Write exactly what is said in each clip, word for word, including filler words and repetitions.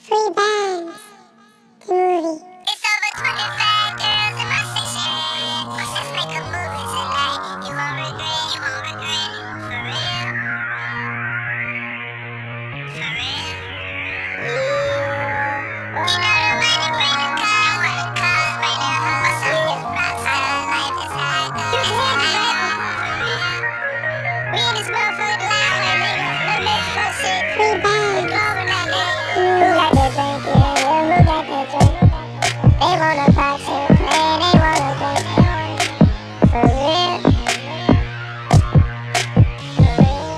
Free bands. The movie. It's over twenty-five girls in my section. Let's make a movie tonight. You won't regret, you won't regret it. For real. For real. You know the money bring the car, what the cars bring the hoe. What's up, this rockstar life is how it goes. For real. We in this motherfucker live, nigga. The next fuck shit. Free bands. We glowing like that. Who got the drink? Yeah, yeah, who got the drink? They wanna pop champagne, they wanna drink. For real. For real.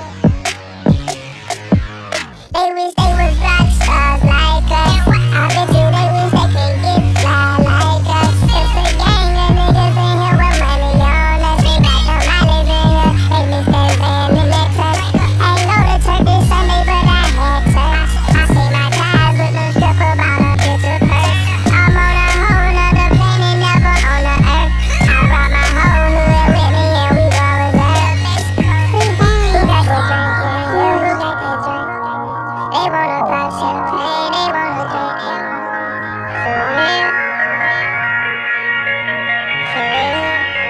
They wish they was rock stars like us. I bet you they wish they could get fly like us. It's a gang of niggas in here with money on us. We got the mileage in here. They miss that van and that touch. I ain't go to church this Sunday, but I had church. I see my guys with the stripper about a picture purse. I'm on a whole nother planet, never on the earth. I brought my whole hood with me and we go reserve. Who got the drink? Yeah, yeah, who got the drink? They wanna pop champagne, they wanna drink. For real. For real.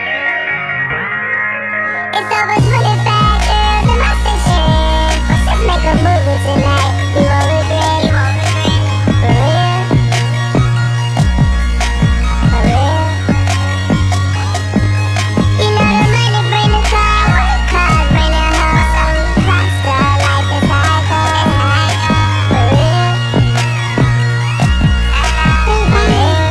It's over twenty-five girls in my section. Let's make a movie tonight. You won't regret it. For real. For real. You know the money bring the car, cars bring the hoe. Rockstar life is how it goes. For real. For real.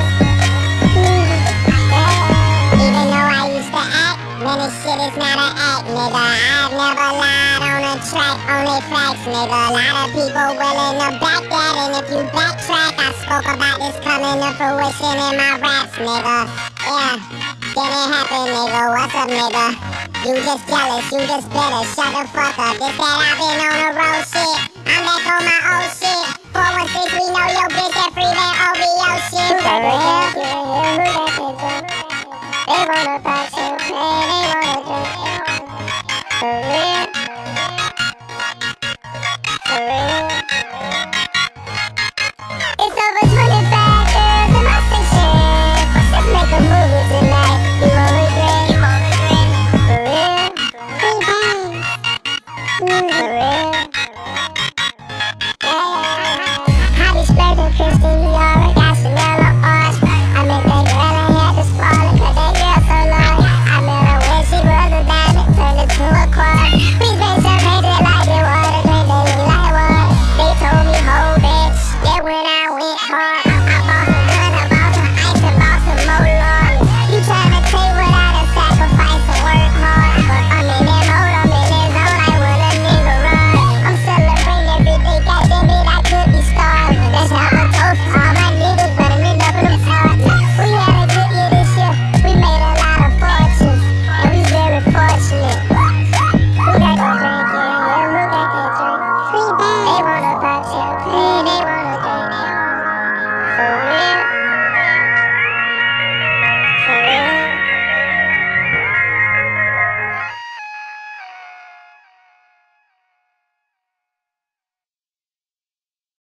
Even though I used to act, man, this shit is not an act, nigga. I've never lied on a track, only facts, nigga. A lot of people willing to back that, and if you backtrack, I spoke about this coming to fruition in my raps, nigga. Yeah, didn't happen, nigga. What's up, nigga? You just jealous, you just bitter. Shut the fuck up. This that I've been on the road shit. I'm back on my old shit.